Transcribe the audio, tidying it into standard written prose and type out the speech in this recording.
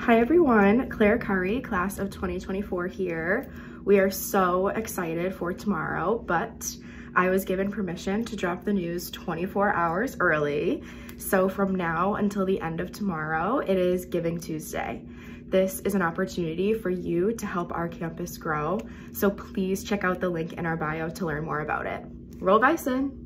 Hi everyone, Claire Curry, class of 2024 here. We are so excited for tomorrow, but I was given permission to drop the news 24 hours early. So from now until the end of tomorrow, it is Giving Tuesday. This is an opportunity for you to help our campus grow. So please check out the link in our bio to learn more about it. Roll Bison!